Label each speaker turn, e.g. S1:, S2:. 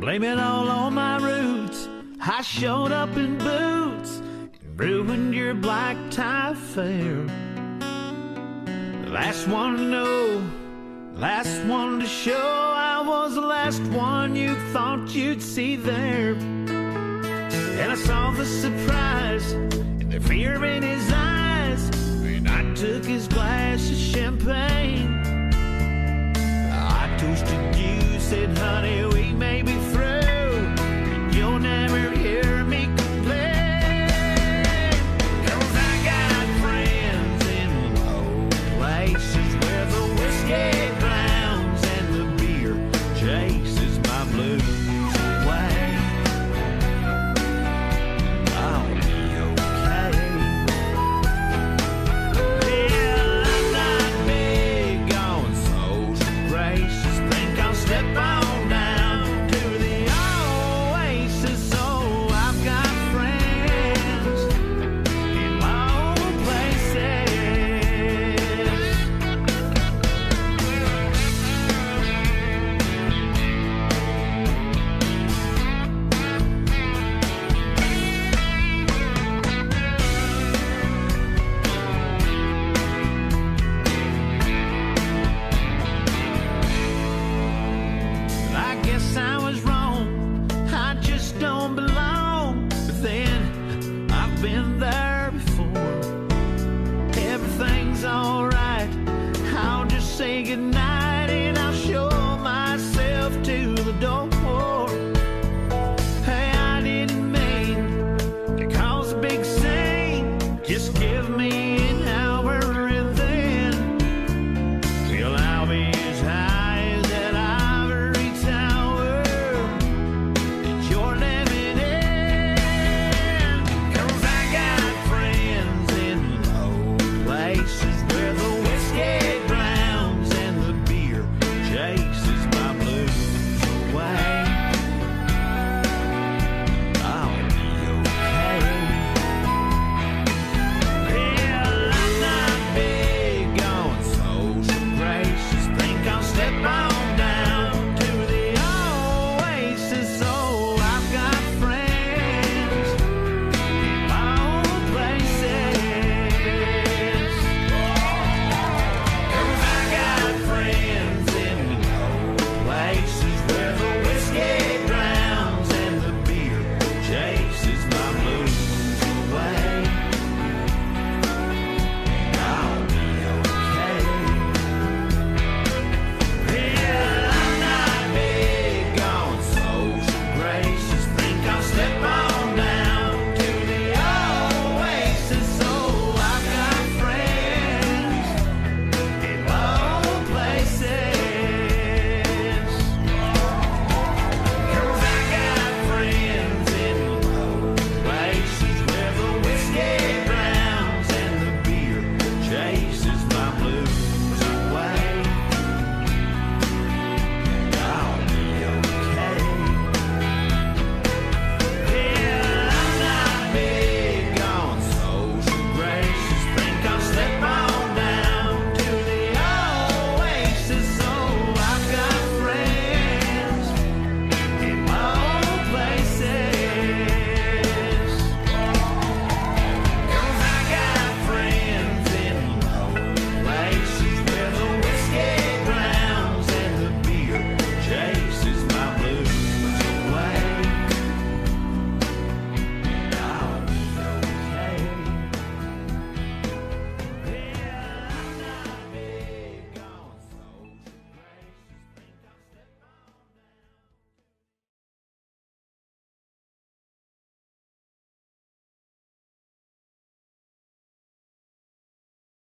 S1: blame it all on my roots. I showed up in boots and ruined your black tie affair. Last one to know, last one to show. I was the last one you thought you'd see there. And I saw the surprise and the fear in his eyes, and I took his glass of champagne